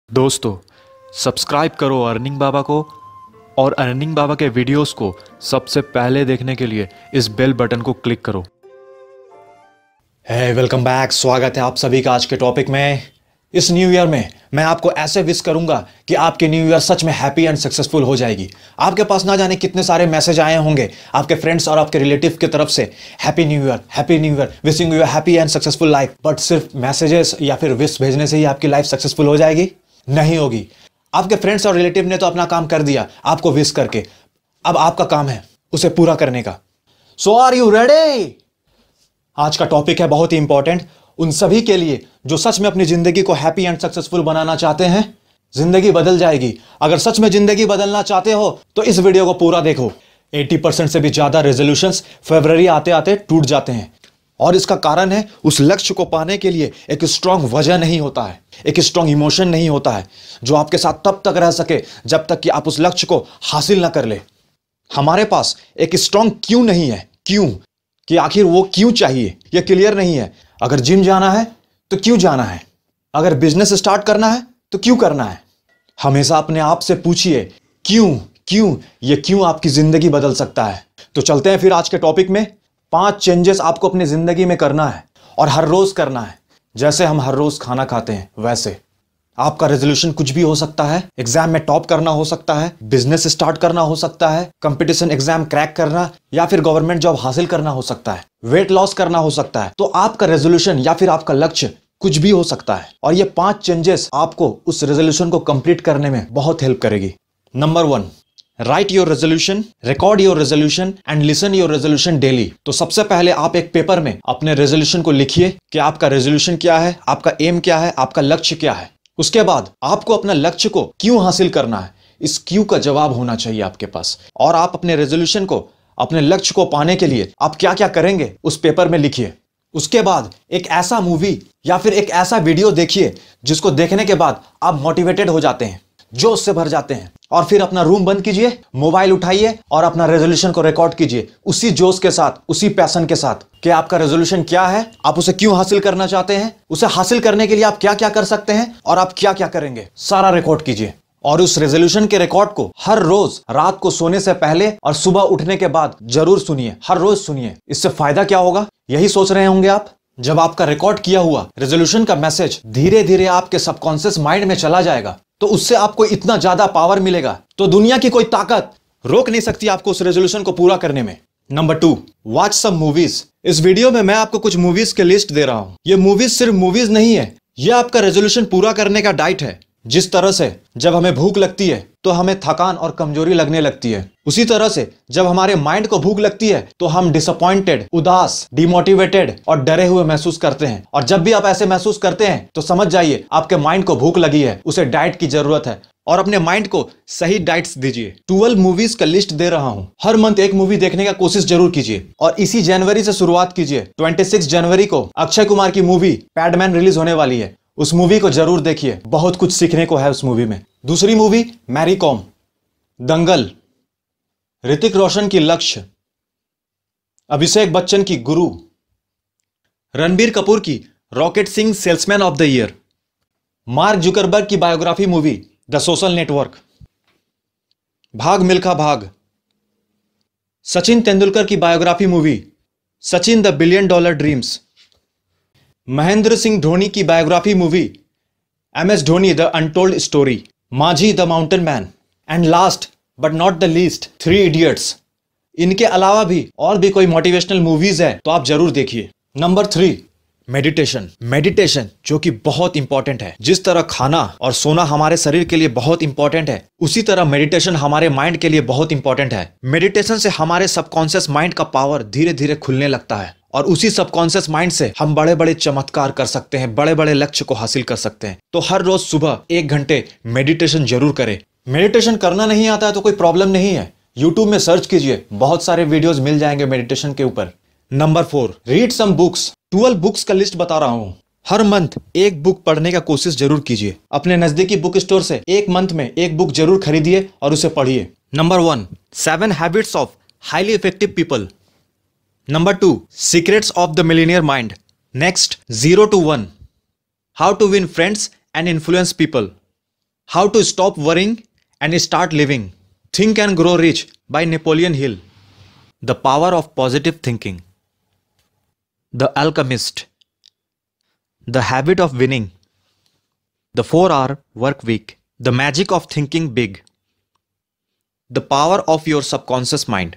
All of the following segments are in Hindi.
दोस्तों, सब्सक्राइब करो अर्निंग बाबा को और अर्निंग बाबा के वीडियोस को सबसे पहले देखने के लिए इस बेल बटन को क्लिक करो। Hey welcome back. स्वागत है आप सभी का आज के टॉपिक में। इस न्यू ईयर में मैं आपको ऐसे विश करूंगा कि आपकी न्यू ईयर सच में हैप्पी एंड सक्सेसफुल हो जाएगी। आपके पास ना जाने कितने सारे मैसेज आए होंगे आपके फ्रेंड्स और आपके रिलेटिव की तरफ से, happy new year, wishing you happy and successful life. But सिर्फ मैसेजेस या फिर विश भेजने से ही आपकी लाइफ सक्सेसफुल हो जाएगी? नहीं होगी। आपके फ्रेंड्स और रिलेटिव ने तो अपना काम कर दिया आपको विश करके, अब आपका काम है उसे पूरा करने का। So are you ready? आज का टॉपिक है बहुत ही इंपॉर्टेंट उन सभी के लिए जो सच में अपनी जिंदगी को हैप्पी एंड सक्सेसफुल बनाना चाहते हैं। जिंदगी बदल जाएगी। अगर सच में जिंदगी बदलना चाहते हो तो इस वीडियो को पूरा देखो। 80% से भी ज्यादा रेजोल्यूशंस फरवरी आते आते टूट जाते हैं और इसका कारण है उस लक्ष्य को पाने के लिए एक स्ट्रांग वजह नहीं होता है, एक स्ट्रांग इमोशन नहीं होता है जो आपके साथ तब तक रह सके जब तक कि आप उस लक्ष्य को हासिल ना कर ले। हमारे पास एक स्ट्रांग क्यों नहीं है, क्यों, कि आखिर वो क्यों चाहिए ये क्लियर नहीं है। अगर जिम जाना है तो क्यों जाना है, अगर बिजनेस स्टार्ट करना है तो क्यों करना है। हमेशा अपने आप से पूछिए क्यों क्यों, ये क्यों आपकी जिंदगी बदल सकता है। तो चलते हैं फिर आज के टॉपिक में। 5 चेंजेस आपको अपनी जिंदगी में करना है और हर रोज करना है। जैसे हम हर रोज खाना खाते हैं वैसे आपका रेजोल्यूशन कुछ भी हो सकता है। एग्जाम में टॉप करना हो सकता है, बिजनेस स्टार्ट करना हो सकता है, कंपटीशन एग्जाम क्रैक करना या फिर गवर्नमेंट जॉब हासिल करना हो सकता है, वेट लॉस करना हो सकता है। तो आपका रेजोल्यूशन या फिर आपका लक्ष्य कुछ भी हो सकता है और ये 5 चेंजेस आपको उस रेजोल्यूशन को कंप्लीट करने में बहुत हेल्प करेगी। Number 1, write your resolution, record your resolution and listen your resolution daily. तो सबसे पहले आप एक पेपर में अपने रेजोल्यूशन को लिखिए कि आपका रेजोल्यूशन क्या है, आपका एम क्या है, आपका लक्ष्य क्या है। उसके बाद आपको अपना लक्ष्य को क्यों हासिल करना है, इस क्यों का जवाब होना चाहिए आपके पास। और आप अपने रेजोल्यूशन को, अपने लक्ष्य को पाने के लिए आप क्या क्या करेंगे उस पेपर में लिखिए। उसके बाद एक ऐसा मूवी या फिर एक ऐसा वीडियो देखिए जिसको देखने के बाद आप मोटिवेटेड हो जाते हैं, जोश से भर जाते हैं, और फिर अपना रूम बंद कीजिए, मोबाइल उठाइए और अपना रेजोल्यूशन को रिकॉर्ड कीजिए उसी जोश के साथ, उसी पैशन के साथ कि आपका रेजोल्यूशन क्या है, आप उसे क्यों हासिल करना चाहते हैं, उसे हासिल करने के लिए आप क्या क्या कर सकते हैं और आप क्या क्या करेंगे, सारा रिकॉर्ड कीजिए। और उस रेजोल्यूशन के रिकॉर्ड को हर रोज रात को सोने से पहले और सुबह उठने के बाद जरूर सुनिए, हर रोज सुनिए। इससे फायदा क्या होगा यही सोच रहे होंगे आप। जब आपका रिकॉर्ड किया हुआ रेजोल्यूशन का मैसेज धीरे धीरे आपके सबकॉन्शियस माइंड में चला जाएगा तो उससे आपको इतना ज्यादा पावर मिलेगा तो दुनिया की कोई ताकत रोक नहीं सकती आपको उस रेजोल्यूशन को पूरा करने में। Number 2, watch some movies. इस वीडियो में मैं आपको कुछ मूवीज के लिस्ट दे रहा हूं। ये मूवीज सिर्फ मूवीज नहीं है, ये आपका रेजोल्यूशन पूरा करने का डाइट है। जिस तरह से जब हमें भूख लगती है तो हमें थकान और कमजोरी लगने लगती है, उसी तरह से जब हमारे माइंड को भूख लगती है तो हम डिसअपॉइंटेड, उदास, डिमोटिवेटेड और डरे हुए महसूस करते हैं। और जब भी आप ऐसे महसूस करते हैं तो समझ जाइए आपके माइंड को भूख लगी है, उसे डाइट की जरूरत है और अपने माइंड को सही डाइट्स दीजिए। 12 मूवीज का लिस्ट दे रहा हूं, हर मंथ एक मूवी देखने का कोशिश जरूर कीजिए और इसी जनवरी से शुरुआत कीजिए। 26 जनवरी को अक्षय कुमार की मूवी पैडमैन रिलीज होने वाली है, उस मूवी को जरूर देखिए, बहुत कुछ सीखने को है उस मूवी में। दूसरी मूवी मैरी कॉम, दंगल, ऋतिक रोशन की लक्ष्य, अभिषेक बच्चन की गुरु, रणबीर कपूर की rocket Singh salesman of the year, Mark Zuckerberg की biography movie the social network, Bhaag Milkha Bhaag, Sachin Tendulkar की biography movie Sachin the billion dollar dreams, Mahendra Singh Dhoni की biography movie MS Dhoni the untold story, Manjhi the mountain man and last but not the least 3 idiots. इनके अलावा भी और भी कोई मोटिवेशनल मूवीज है तो आप जरूर देखिए। Number 3, meditation. मेडिटेशन जो कि बहुत इंपॉर्टेंट है। जिस तरह खाना और सोना हमारे शरीर के लिए बहुत इंपॉर्टेंट है, उसी तरह मेडिटेशन हमारे माइंड के लिए बहुत इंपॉर्टेंट है। मेडिटेशन से हमारे सबकॉन्शियस माइंड का पावर धीरे धीरे खुलने लगता है और उसी सबकॉन्शियस माइंड से हम बड़े बड़े चमत्कार कर सकते हैं, बड़े बड़े लक्ष्य को हासिल कर सकते हैं। तो हर रोज सुबह 1 घंटे मेडिटेशन जरूर करें। मेडिटेशन करना नहीं आता है तो कोई प्रॉब्लम नहीं है, यूट्यूब में सर्च कीजिए, बहुत सारे वीडियोस मिल जाएंगे मेडिटेशन के ऊपर। Number 4, read some books. 12 books का लिस्ट बता रहा हूं, हर मंथ एक बुक पढ़ने का कोशिश जरूर कीजिए। अपने नजदीकी बुक स्टोर से एक मंथ में एक बुक जरूर खरीदिए और उसे पढ़िए। Number 1, 7 habits of highly effective people. Number 2, secrets of the millionaire mind. Next, 0 to 1, how to win friends and influence people. How to stop worrying and start living, think and grow rich by Napoleon Hill, the power of positive thinking, the alchemist, the habit of winning, the 4-hour work week, the magic of thinking big, the power of your subconscious mind,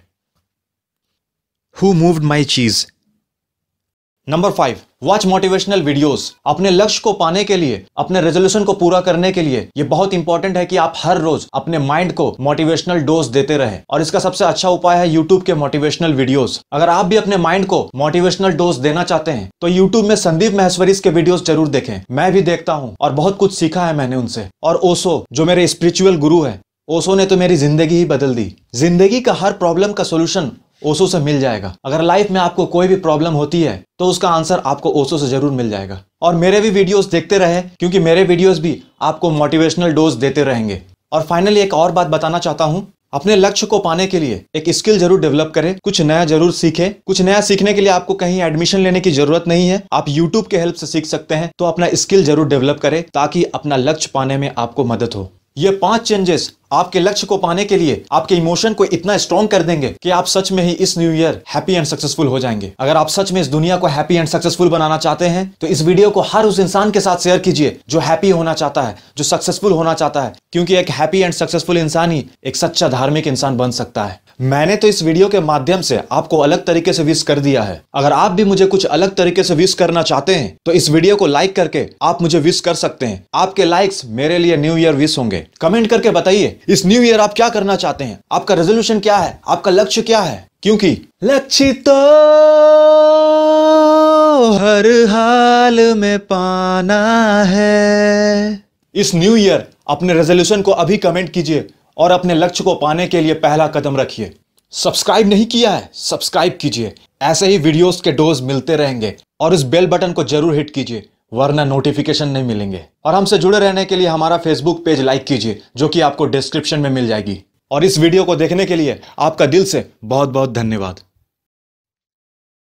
who moved my cheese. Number 5, watch motivational videos. अपने लक्ष्य को पाने के लिए, अपने रेजोल्यूशन को पूरा करने के लिए यह बहुत इंपॉर्टेंट है कि आप हर रोज अपने माइंड को मोटिवेशनल डोज देते रहें, और इसका सबसे अच्छा उपाय है यूट्यूब के मोटिवेशनल वीडियोस। अगर आप भी अपने माइंड को मोटिवेशनल डोज देना चाहते हैं तो यूट्यूब में संदीप महेश्वरी के वीडियोस जरूर देखें। मैं भी देखता हूं और बहुत कुछ सीखा है मैंने उनसे। और ओशो जो मेरे स्पिरिचुअल गुरु है, ओशो ने तो मेरी जिंदगी ही बदल दी। जिंदगी का हर प्रॉब्लम का सोल्यूशन ओशो से मिल जाएगा। अगर लाइफ में आपको कोई भी प्रॉब्लम होती है तो उसका आंसर आपको ओशो से जरूर मिल जाएगा। और मेरे भी वीडियोस देखते रहे, क्योंकि मेरे वीडियोस भी आपको मोटिवेशनल डोज देते रहेंगे। और फाइनली एक और बात बताना चाहता हूं, अपने लक्ष्य को पाने के लिए एक स्किल जरूर डेवलप करें, कुछ नया जरूर सीखें। कुछ नया सीखने के लिए आपको कहीं एडमिशन लेने की जरूरत नहीं है, आप यूट्यूब के हेल्प से सीख सकते हैं। तो अपना स्किल जरूर डेवलप करें ताकि अपना लक्ष्य पाने में आपको मदद हो। ये 5 चेंजेस आपके लक्ष्य को पाने के लिए आपके इमोशन को इतना स्ट्रॉन्ग कर देंगे कि आप सच में ही इस new year happy and successful हो जाएंगे। अगर आप सच में इस दुनिया को हैप्पी एंड सक्सेसफुल बनाना चाहते हैं तो इस वीडियो को हर उस इंसान के साथ शेयर कीजिए जो हैप्पी होना चाहता है, जो सक्सेसफुल होना चाहता है, क्योंकि एक हैप्पी एंड सक्सेसफुल इंसान ही एक सच्चा धार्मिक इंसान बन सकता है। मैंने तो इस वीडियो के माध्यम से आपको अलग तरीके से विश कर दिया है। अगर आप भी मुझे कुछ अलग तरीके से विश करना चाहते हैं तो इस वीडियो को लाइक करके आप मुझे विश कर सकते हैं। आपके लाइक्स मेरे लिए न्यू ईयर विश होंगे। कमेंट करके बताइए इस न्यू ईयर आप क्या करना चाहते हैं, आपका रेजोल्यूशन क्या है, आपका लक्ष्य क्या है, क्योंकि लक्ष्य तो हर हाल में पाना है। इस न्यू ईयर अपने रेजोल्यूशन को अभी कमेंट कीजिए और अपने लक्ष्य को पाने के लिए पहला कदम रखिए। सब्सक्राइब नहीं किया है, सब्सक्राइब कीजिए। ऐसे ही वीडियोस के डोज मिलते रहेंगे। और इस बेल बटन को जरूर हिट कीजिए, वरना नोटिफिकेशन नहीं मिलेंगे। और हमसे जुड़े रहने के लिए हमारा फेसबुक पेज लाइक कीजिए, जो कि आपको डिस्क्रिप्शन में मिल जाएगी। और इस वीडियो को देखने के लिए आपका दिल से बहुत बहुत धन्यवाद।